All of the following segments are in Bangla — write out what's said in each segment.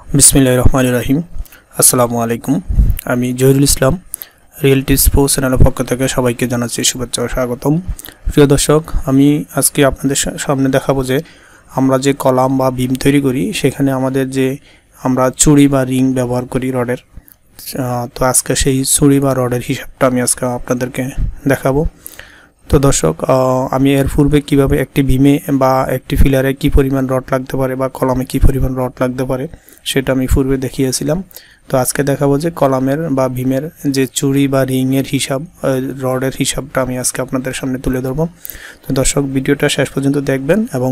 बिस्मिल्लाहिर रहमानिर रहीम আসসালামু আলাইকুম। আমি জহিরুল ইসলাম রিয়েলিটি স্পোর্টস চ্যানেলের পক্ষ থেকে সবাইকে জানাচ্ছি শুভেচ্ছা ও স্বাগতম। প্রিয় দর্শক, আমি আজকে আপনাদের সামনে দেখাবো যে আমরা যে কলাম বা বিম তৈরি করি সেখানে আমাদের যে আমরা চুড়ি বা রিং ব্যবহার করি রডের, তো আজকে সেই চুড়ি বা রডের হিসাবটা আমি আজকে আপনাদেরকে দেখাবো। তো দর্শক, আমি এর পূর্বে কিভাবে একটি বিমে বা একটি ফিলারে কি পরিমাণ রড লাগতে পারে বা কলামে কি পরিমাণ রড লাগতে পারে সেটা আমি পূর্বে দেখিয়েছিলাম। তো আজকে দেখাবো যে কলামের বা বিমের যে চুড়ি বা রিংয়ের হিসাব, রডের হিসাবটা আমি আজকে আপনাদের সামনে তুলে ধরবো। তো দর্শক, ভিডিওটা শেষ পর্যন্ত দেখবেন এবং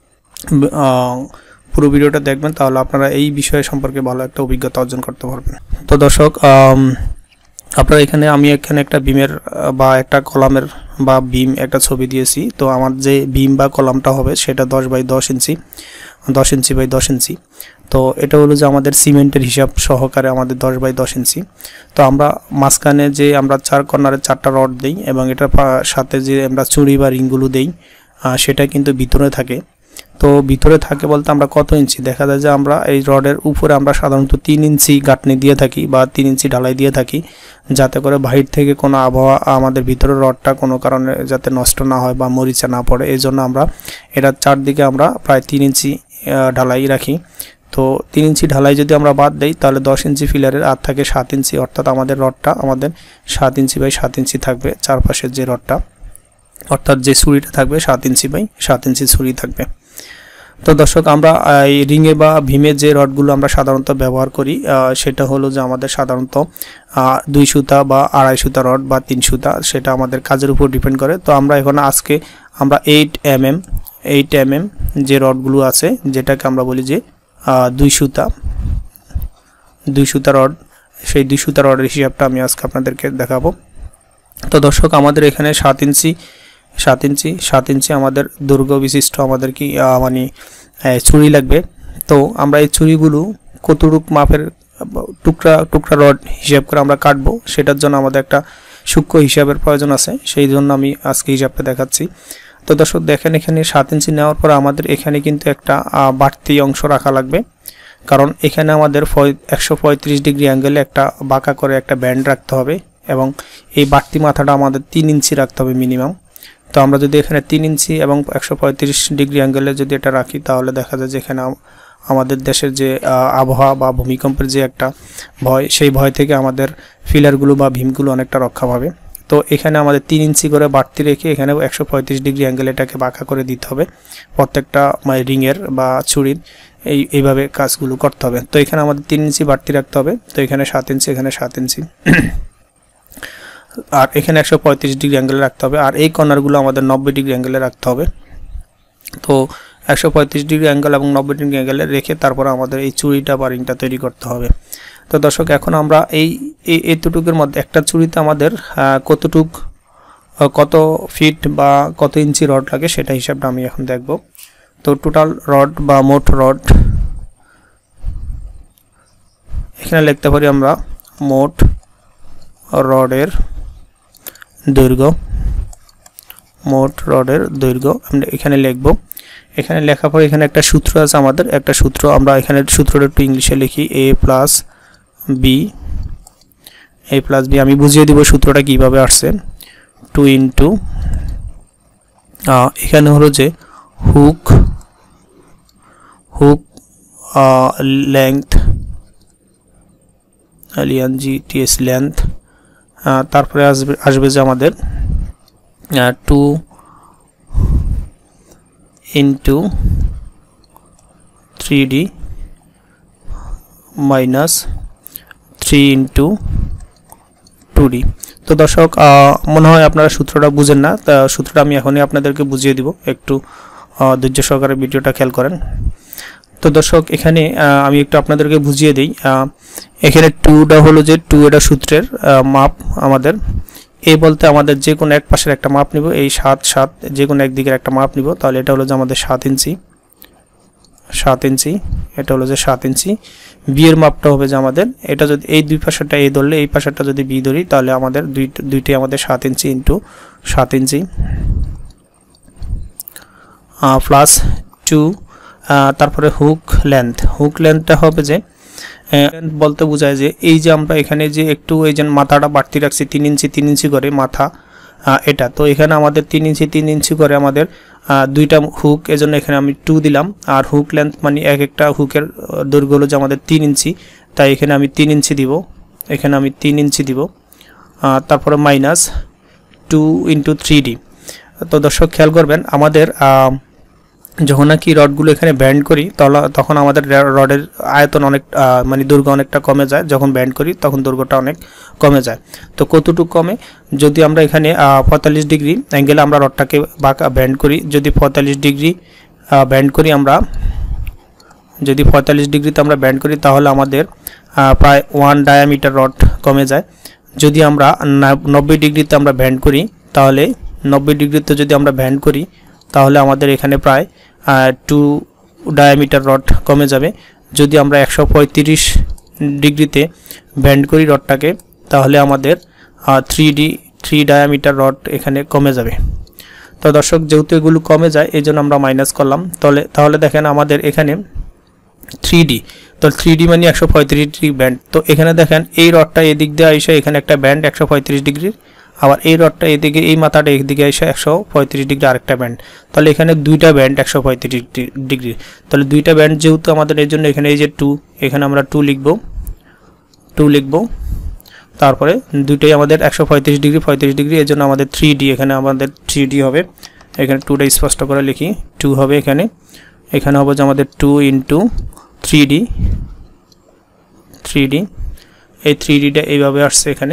পুরো ভিডিওটা দেখবেন, তাহলে আপনারা এই বিষয় সম্পর্কে ভালো একটা অভিজ্ঞতা অর্জন করতে পারবেন। তো দর্শক, আপনারা আমি এখানে একটা বিমের বা একটা কলামের বা বিম একটা ছবি দিয়েছি। তো আমার যে বিম বা কলামটা হবে সেটা 10 বাই 10 ইঞ্চি, 10 ইঞ্চি বাই 10 ইঞ্চি। তো এটা হলো যে আমাদের সিমেন্টের হিসাব সহকারে আমাদের 10 বাই 10 ইঞ্চি। তো আমরা মাঝখানে যে আমরা 4 কর্নারে 4টা রড দেই এবং এটার সাথে যে আমরা চুড়ি বা রিংগুলো দেই সেটা কিন্তু ভিতরে থাকে। তো ভিতরে থাকে বলতে আমরা কত ইঞ্চি, দেখা যায় যে আমরা এই রডের উপরে আমরা সাধারণত 3 ইঞ্চি গাঁথনি দিয়ে থাকি বা 3 ইঞ্চি ঢালাই দিয়ে থাকি, যাতে করে বাহির থেকে কোনো আবহাওয়া আমাদের ভিতরে রডটা কোনো কারণে যাতে নষ্ট না হয় বা মরিচা না পড়ে, এই জন্য আমরা এটার চারদিকে আমরা প্রায় 3 ইঞ্চি ঢালাই রাখি। তো 3 ইঞ্চি ঢালাই যদি আমরা বাদ দেই তাহলে 10 ইঞ্চি ফিলারের আর থাকে 7 ইঞ্চি, অর্থাৎ আমাদের রডটা আমাদের 7 ইঞ্চি বাই 7 ইঞ্চি থাকবে। চারপাশের যে রডটা অর্থাৎ যে ছুরিটা থাকবে 7 ইঞ্চি বাই 7 ইঞ্চি ছুরি থাকবে। তো দর্শক, আমরা এই রিংয়ে বা ভীমে যে রডগুলো আমরা সাধারণত ব্যবহার করি সেটা হলো যে আমাদের সাধারণত 2 সুতা বা 2.5 সুতা রড বা 3 সুতা, সেটা আমাদের কাজের উপর ডিপেন্ড করে। তো আমরা আজকে 8 mm যে রডগুলো আছে, যেটাকে আমরা বলি যে 2 সুতা রড, সেই 2 সুতা রডের হিসাবটা আমি আজকে আপনাদেরকে দেখাবো। তো দর্শক, আমাদের এখানে 7 ইঞ্চি আমাদের দৈর্ঘ্য বিশিষ্ট আমাদের কি ছুরি লাগবে। তো আমরা এই ছুরিগুলো কতটুক মাপের টুকরা রড হিসাব করে আমরা কাটবো, সেটার জন্য আমাদের একটা সূক্ষ্ম হিসাবের প্রয়োজন আছে, সেই জন্য আমি আজকে হিসাবটা দেখাচ্ছি। তো দর্শক দেখেন, এখানে 7 ইঞ্চি নেওয়ার পর আমাদের এখানে কিন্তু একটা বাড়তি অংশ রাখা লাগবে, কারণ এখানে আমাদের 135 ডিগ্রি অ্যাঙ্গেলে একটা বাঁকা করে একটা ব্যান্ড রাখতে হবে এবং এই বাড়তি মাথাটা আমাদের 3 ইঞ্চি রাখতে হবে মিনিমাম। তো আমরা যদি এখানে 3 ইঞ্চি এবং 135 ডিগ্রি অ্যাঙ্গেলে যদি এটা রাখি, তাহলে দেখা যায় যে এখানে আমাদের দেশের যে আবহাওয়া বা ভূমিকম্পের যে একটা ভয়, সেই ভয় থেকে আমাদের ফিলারগুলো বা ভীমগুলো অনেকটা রক্ষা পাবে। তো এখানে আমাদের 3 ইঞ্চি করে বাড়তি রেখে এখানে 135 ডিগ্রি অ্যাঙ্গেলে এটাকে বাঁকা করে দিতে হবে প্রত্যেকটা রিংয়ের বা ছুরির, এইভাবে কাজগুলো করতে হবে। তো এখানে আমাদের 3 ইঞ্চি বাড়তি রাখতে হবে। তো এখানে 7 ইঞ্চি, এখানে 7 ইঞ্চি আর এখানে 135 ডিগ্রি অ্যাঙ্গেলে রাখতে হবে, আর এই কর্নারগুলো আমাদের 90 ডিগ্রি অ্যাঙ্গেলে রাখতে হবে। তো 135 ডিগ্রি অ্যাঙ্গেল এবং 90 ডিগ্রি অ্যাঙ্গেলে রেখে তারপর আমাদের এই চুড়িটা বা রিংটা তৈরি করতে হবে। তো দর্শক, এখন আমরা এইটুকুর মধ্যে একটা চুড়িতে আমাদের কত ফিট বা কত ইঞ্চি রড লাগে সেটা হিসাবটা আমি এখন দেখব। তো টোটাল রড বা মোট রড এখানে লিখতে পারি আমরা মোট রডের দৈর্ঘ্য, আমরা এখানে লিখব। এখানে লেখার পর এখানে একটা সূত্র আছে, আমাদের একটা সূত্র, আমরা এখানে সূত্রটা একটু ইংলিশে লিখি, a প্লাস বি। আমি বুঝিয়ে দিব সূত্রটা কিভাবে আসছে। 2 ইন্টু এখানে হলো যে হুক লেংথ, LENGTH লেন্থ, তারপরে আসবে যে আমাদের 2 into 3D minus 3 into 2D। তো দর্শক, মনে হয় আপনারা সূত্রটা বুঝেন না, তা সূত্রটা আমি এখনই আপনাদেরকে বুঝিয়ে দিব, একটু ধৈর্য সহকারে ভিডিওটা খেয়াল করেন। তো দর্শক, এখানে আমি একটু আপনাদেরকে বুঝিয়ে দিই। এখানে 2টা হলো যে 2 এটা সূত্রের মাপ আমাদের, এই বলতে আমাদের যে কোনো এক পাশের একটা মাপ নিব, এই 7 যে কোনো এক দিকের একটা মাপ নিব, তাহলে এটা হলো যে আমাদের 7 ইঞ্চি, এটা হলো যে 7 ইঞ্চি। বি এর মাপটা হবে যে আমাদের, এটা যদি এই দুই পাশেরটা এ ধরলে এই পাশেরটা যদি বি ধরি, তাহলে আমাদের দুইটাই আমাদের 7 ইঞ্চি ইন্টু 7 ইঞ্চি প্লাস 2 তারপরে হুক লেন্থটা হবে যে বলতে বোঝায় যে এই যে আমরা এখানে যে একটু এই যে মাথাটা বাড়তি রাখছি 3 ইঞ্চি করে মাথা, এটা তো এখানে আমাদের 3 ইঞ্চি করে আমাদের দুইটা হুক, এজন্য এখানে আমি 2 দিলাম। আর হুক লেন্থ মানে এক একটা হুকের দৈর্ঘ্য হলো যে আমাদের 3 ইঞ্চি, তাই এখানে আমি 3 ইঞ্চি দিব, এখানে আমি 3 ইঞ্চি দিব। তারপরে মাইনাস 2 × 3D। তো দর্শক খেয়াল করবেন আমাদের যখন নাকি রডগুলো এখানে ব্যান্ড করি তখন আমাদের রডের আয়তন অনেক মানে দৈর্ঘ্য অনেকটা কমে যায়, যখন ব্যান্ড করি তখন দৈর্ঘ্যটা অনেক কমে যায়। তো কতটুকু কমে, যদি আমরা এখানে 45 ডিগ্রি অ্যাঙ্গেলে আমরা রডটাকে ব্যান্ড করি, যদি 45 ডিগ্রি ব্যান্ড করি আমরা, যদি 45 ডিগ্রিতে আমরা ব্যান্ড করি তাহলে আমাদের প্রায় 1 ডায়ামিটার রড কমে যায়। যদি আমরা 90 ডিগ্রিতে আমরা ব্যান্ড করি তাহলে 90 ডিগ্রিতে যদি আমরা ব্যান্ড করি তাহলে আমাদের এখানে প্রায় 2 ডায়ামিটার রড কমে যাবে। যদি আমরা 135 ডিগ্রিতে ব্যান্ড করি রডটাকে তাহলে আমাদের 3 ডায়ামিটার রড এখানে কমে যাবে। তো দর্শক যেহেতু এগুলো কমে যায় এই জন্য আমরা মাইনাস করলাম। তাহলে দেখেন আমাদের এখানে 3D, তো 3D মানে 135 ডিগ্রি ব্যান্ড। তো এখানে দেখেন এই রডটা এদিক দিয়ে এসে এখানে একটা ব্যান্ড 135 ডিগ্রির, আবার এই রডটা এদিকে এই মাথাটা এদিকে এসে 135 ডিগ্রি আরেকটা ব্যান্ড। তাহলে এখানে দুইটা ব্যান্ড 135 ডিগ্রি। তাহলে দুইটা ব্যান্ড যেহেতু আমাদের এই জন্য এখানে এই যে 2, এখানে আমরা 2 লিখব। তারপরে দুইটাই আমাদের 135 ডিগ্রি 35 ডিগ্রি, এই জন্য আমাদের 3D, এখানে আমাদের 3D হবে। এখানে 2টা স্পষ্ট করে লিখি, 2 হবে এখানে হবে যে আমাদের 2 × 3D। এই 3Dটা এইভাবে আসছে এখানে।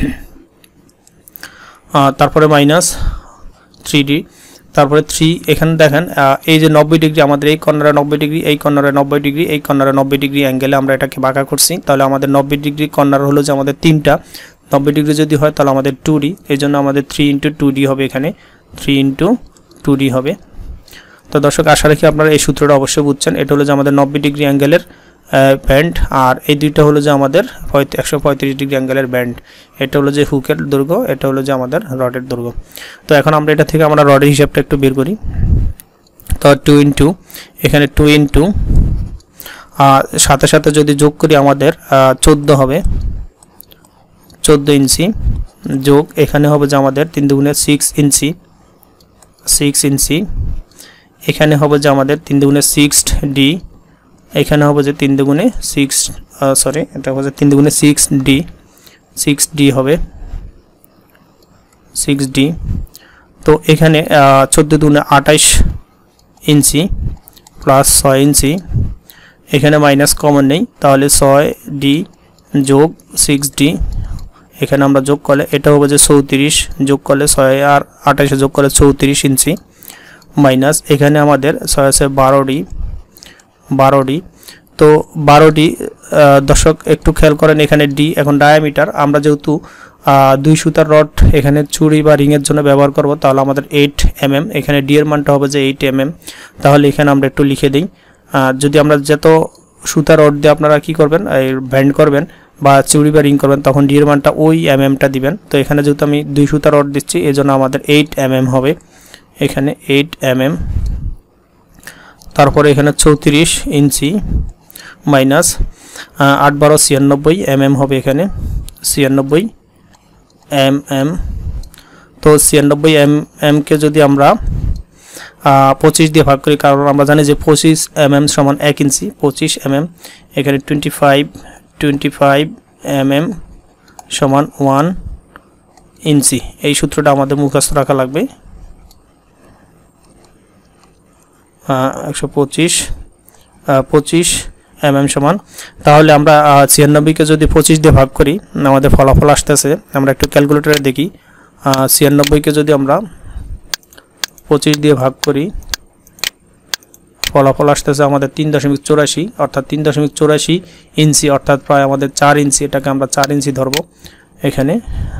তারপরে মাইনাস 3D, তারপরে 3, এখানে দেখেন এই যে 90 ডিগ্রি আমাদের এই কর্নারে 90 ডিগ্রি, এই কর্নারে 90 ডিগ্রি, এই কর্নারে 90 ডিগ্রি অ্যাঙ্গেলে আমরা এটাকে বাঁকা করছি। তাহলে আমাদের 90 ডিগ্রি কর্নার হলো যে আমাদের 3টা, 90 ডিগ্রি যদি হয় তাহলে আমাদের 2D, এই জন্য আমাদের 3 × 2D হবে, এখানে 3 × 2D হবে। তো দর্শক আশা রাখি আপনারা এই সূত্রটা অবশ্যই বুঝছেন। এটা হলো যে আমাদের 90 ডিগ্রি অ্যাঙ্গেলের ব্যান্ড, আর এই দুইটা হলো যে আমাদের 135 ডিগ্রি অ্যাঙ্গেলের ব্যান্ড। এটা হলো যে হুকের দৈর্ঘ্য, এটা হলো যে আমাদের রডের দৈর্ঘ্য। তো এখন আমরা এটা থেকে আমরা রডের হিসাবটা একটু বের করি। তো 2 × এখানে 2 × সাথে সাথে যদি যোগ করি আমাদের 14 হবে, 14 ইঞ্চি যোগ এখানে হবে যে আমাদের 3 দুগুণে 6 ইঞ্চি, 6 ইঞ্চি। এখানে হবে যে আমাদের 3 দুগুণে 6D, এখানে হবে যে 3 দুগুণে 6 সরি এটা হবে যে 3 দুগুণে 6D হবে 6D। তো এখানে 14 দুগুণে 28 ইঞ্চি প্লাস 6 ইঞ্চি, এখানে মাইনাস কমন নেই, তাহলে 6D যোগ 6D, এখানে আমরা যোগ করলে এটা হবে যে 34, যোগ করলে 6 আর 28 যোগ করলে 34 ইঞ্চি, মাইনাস এখানে আমাদের 6 আছে 12D। তো 12D দর্শক একটু খেয়াল করেন, এখানে D এখন ডায়ামিটার, আমরা যেহেতু 2 সুতার রড এখানে চুড়ি বা রিংয়ের জন্য ব্যবহার করব তাহলে আমাদের 8 mm, এখানে D এর মানটা হবে যে 8 mm। তাহলে এখানে আমরা একটু লিখে দিই, যদি আমরা যত সুতার রড দিয়ে আপনারা কি করবেন ব্যান্ড করবেন বা চুড়ি বা রিং করবেন তখন D এর মানটা ওই mm-টা দিবেন। তো এখানে যেহেতু আমি 2 সুতার রড দিচ্ছি এজন্য আমাদের 8 mm হবে, এখানে 8 mm। তারপরে এখানে 34 ইঞ্চি মাইনাস 8 12 96 mm হবে, এখানে 96 mm। তো 96 mm কে যদি আমরা 25 দিয়ে ভাগ করি, কারণ আমরা জানি যে 25 mm সমান 1 ইঞ্চি, 25 mm এখানে 25 mm সমান 1 ইঞ্চি। এই সূত্রটা আমাদের মুখস্থ রাখা লাগবে। 125 mm সমান, তাহলে আমরা 96 কে যদি 25 দিয়ে ভাগ করি আমাদের ফলাফল আসতেছে, আমরা একটু ক্যালকুলেটরে দেখি। 96 কে যদি আমরা 25 দিয়ে ভাগ করি ফলাফল আসতেছে আমাদের 3.84, অর্থাৎ 3.84 ইঞ্চি, অর্থাৎ প্রায় আমাদের 4 ইঞ্চি। এটাকে আমরা 4 ইঞ্চি ধরবো, এখানে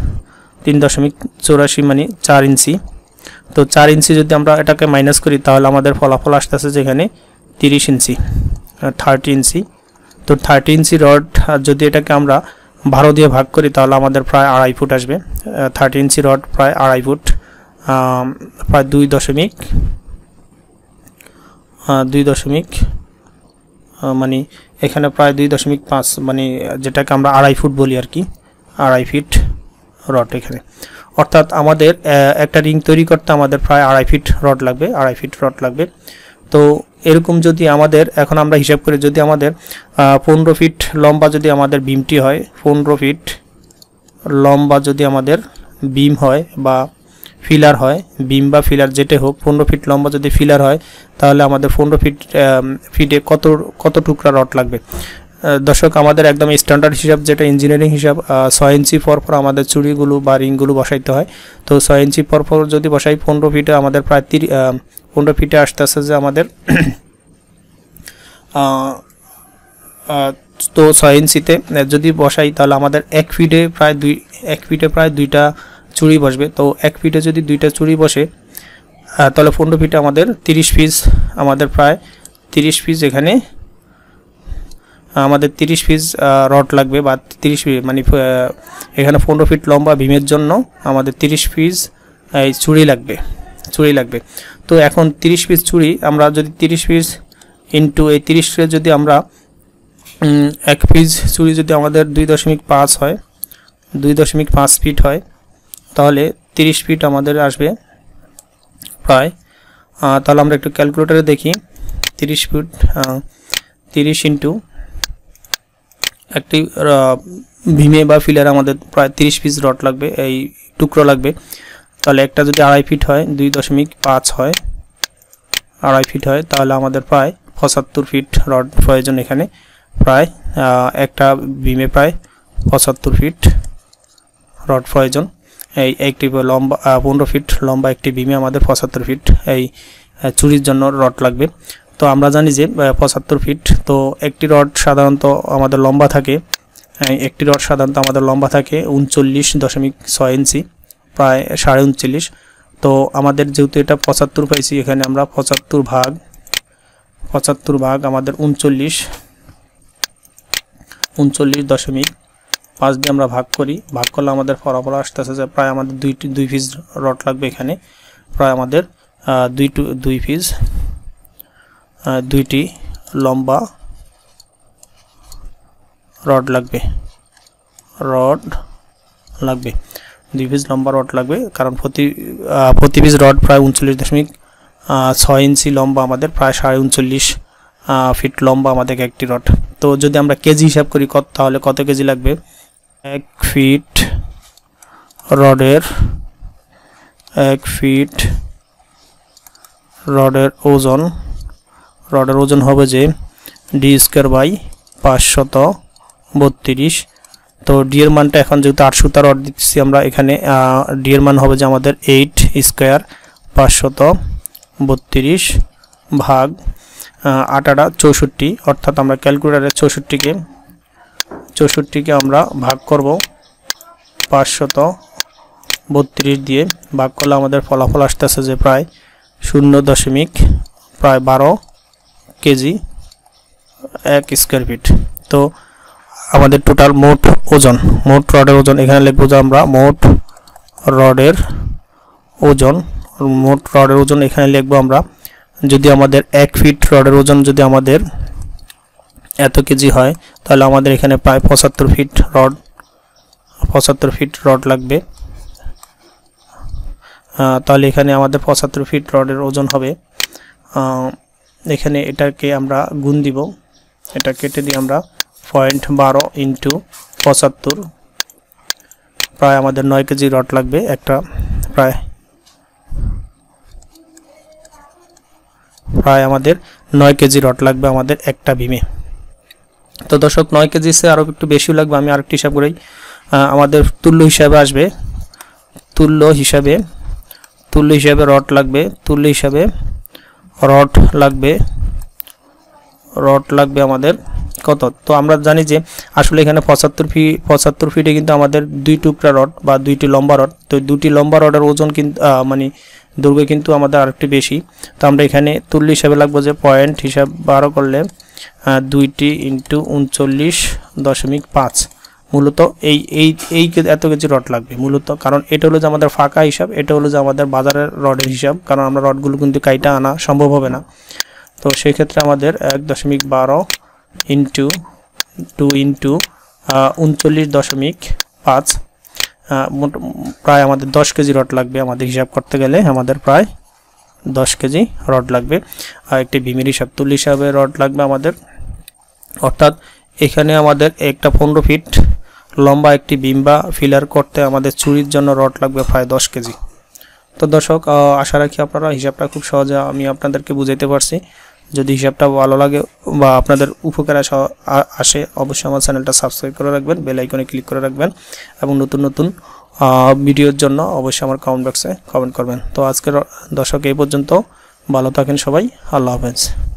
3.84 মানে 4 ইঞ্চি। তো 4 ইঞ্চি যদি আমরা এটাকে মাইনাস করি তাহলে আমাদের ফলাফল আসতেছে যেখানে 30 ইঞ্চি, 30 ইঞ্চি। তো 30 ইঞ্চি রড যদি এটাকে আমরা 12 দিয়ে ভাগ করি তাহলে আমাদের প্রায় 2.5 ফুট আসবে। 30 ইঞ্চি রড প্রায় 2.5 ফুট, প্রায় 2 দশমিক মানে এখানে প্রায় 2.5 মানে যেটাকে আমরা 2.5 ফুট বলি আর কি, 2.5 ফিট রড এখানে। অর্থাৎ আমাদের একটা রিং তৈরি করতে আমাদের প্রায় 2.5 ফিট রড লাগবে, 2.5 ফিট রড লাগবে। তো এরকম যদি আমাদের এখন আমরা হিসাব করি, যদি আমাদের 15 ফিট লম্বা যদি আমাদের বিমটি হয়, 15 ফিট লম্বা যদি আমাদের বিম হয় বা ফিলার হয়, বিম বা ফিলার যেটা হোক, 15 ফিট লম্বা যদি ফিলার হয়, তাহলে আমাদের 15 ফিটে কত টুকরা রড লাগবে। দর্শক, আমাদের একদম স্ট্যান্ডার্ড হিসাব যেটা ইঞ্জিনিয়ারিং হিসাব, 6 ইঞ্চি পর আমাদের চুড়িগুলো বা রিংগুলো বসাইতে হয়। তো 6 ইঞ্চি পর যদি বসাই, 15 ফিটে আমাদের প্রায় 15 ফিটে আসতে আসতে যে আমাদের তো 6 ইঞ্চিতে যদি বসাই, তাহলে আমাদের 1 ফিটে প্রায় 2টা চুড়ি বসবে। তো 1 ফিটে যদি 2টা চুড়ি বসে, তাহলে 15 ফিটে আমাদের 30 পিস, আমাদের প্রায় 30 পিস এখানে আমাদের 30 পিস রড লাগবে, বা 30 পিস মানে এখানে 15 ফিট লম্বা বিমের জন্য আমাদের 30 পিস এই চুড়ি লাগবে। তো এখন 30 পিস চুড়ি, আমরা যদি 30 পিস ইন্টু এই 30 যদি আমরা 1 পিস চুড়ি যদি আমাদের 2.5 হয়, 2.5 ফিট হয়, তাহলে 30 ফিট আমাদের আসবে প্রায়। তাহলে আমরা একটু ক্যালকুলেটরে দেখি, 30 ফিট 30 ইন্টু একটি ভীমে বা ফিলারে আমাদের প্রায় 30 পিস রড লাগবে, এই টুকরো লাগবে। তাহলে একটা যদি 2.5 ফিট হয়, 2.5 হয়, 2.5 ফিট হয়, তাহলে আমাদের প্রায় 75 ফিট রড প্রয়োজন এখানে। প্রায় একটা বিমে প্রায় 75 ফিট রড প্রয়োজন। এই একটি লম্বা 15 ফিট লম্বা একটি বিমে আমাদের 75 ফিট এই চুরির জন্য রড লাগবে। তো আমরা জানি যে 75 ফিট, তো একটি রড সাধারণত আমাদের লম্বা থাকে, 39.6 ইঞ্চি, প্রায় 39.5। তো আমাদের যেহেতু এটা 75 পাইছি, এখানে আমরা 75 ভাগ আমাদের 39.5 দিয়ে আমরা ভাগ করলে আমাদের ফলাফল আসতেছে যে প্রায় আমাদের 2 পিস রড লাগবে এখানে। প্রায় আমাদের 2 পিস 2টি লম্বা রড লাগবে, 2 পিস লম্বা রড লাগবে, কারণ প্রতি পিস রড প্রায় 39.6 ইঞ্চি লম্বা, আমাদের প্রায় 39.5 ফিট লম্বা আমাদের একটি রড। তো যদি আমরা কেজি হিসাব করি তাহলে কত কেজি লাগবে? 1 ফিট রডের ওজন হবে যে d²/532। তো ডি এর মানটা এখন যেহেতু 8 সুতা রড দিচ্ছি আমরা, এখানে ডি এর মান হবে যে আমাদের 8² 532 ভাগ 8×8 = 64। অর্থাৎ আমরা ক্যালকুলেটরে 64কে আমরা ভাগ করব 532 দিয়ে, ভাগ করলে আমাদের ফলাফল আসতেছে যে প্রায় 0.12 কেজি 1 স্কয়ার ফিট। তো আমাদের টোটাল মোট রডের ওজন এখানে লিখব যে আমরা মোট রডের ওজন এখানে লিখব আমরা। যদি আমাদের 1 ফিট রডের ওজন যদি আমাদের এত কেজি হয়, তাহলে আমাদের এখানে প্রায় 75 ফিট রড লাগবে। তাহলে এখানে আমাদের 75 ফিট রডের ওজন হবে। এখানে এটাকে আমরা গুণ দিব, এটা কেটে দিয়ে আমরা 0.12 × 75, প্রায় আমাদের 9 কেজি রড লাগবে একটা, প্রায় আমাদের 9 কেজি রড লাগবে আমাদের একটা বিমে। তো দর্শক, 9 কেজি সে আরও একটু বেশি লাগবে। আমি আরেকটি হিসাব করি, আমাদের তুল্য হিসাবে আসবে, তুল্য হিসাবে রড লাগবে, রড লাগবে আমাদের কত? তো আমরা জানি যে আসলে এখানে 75 ফিটে কিন্তু আমাদের 2 টুকরা রড বা 2টি লম্বা রড। তো 2টি লম্বা রডের ওজন কিন্তু মানে দৈর্ঘ্য কিন্তু আমাদের আরেকটু বেশি। তো আমরা এখানে তুল্য হিসাবে লাগবো যে পয়েন্ট হিসাব 12 করলে 2টি × 39.5, মূলত এই এত কেজি রড লাগবে মূলত। কারণ এটা হলো যে আমাদের ফাঁকা হিসাব, এটা হলো যে আমাদের বাজারের রডের হিসাব, কারণ আমরা রডগুলো কিন্তু কাইটা আনা সম্ভব হবে না। তো সেই ক্ষেত্রে আমাদের 1.12 ইন্টু 2 ইন্টু 39.5, প্রায় আমাদের 10 কেজি রড লাগবে। আমাদের হিসাব করতে গেলে আমাদের প্রায় 10 কেজি রড লাগবে। আর একটি বিমের হিসাব তুল হিসাবে রড লাগবে আমাদের, অর্থাৎ এখানে আমাদের একটা 15 ফিট লম্বা একটি বিম বা ফিলার করতে আমাদের চুরির জন্য রড লাগবে প্রায় 10 কেজি। তো দর্শক, আশা রাখি আপনারা হিসাবটা খুব সহজে আমি আপনাদেরকে বুঝাইতে পারছি। যদি হিসাবটা ভালো লাগে বা আপনাদের উপকারে আসে, অবশ্যই আমার চ্যানেলটা সাবস্ক্রাইব করে রাখবেন, বেল আইকনে ক্লিক করে রাখবেন এবং নতুন নতুন ভিডিওর জন্য অবশ্যই আমার কমেন্ট বক্সে কমেন্ট করবেন। তো আজকের দর্শক এই পর্যন্ত, ভালো থাকেন সবাই, আল্লাহ হাফেজ।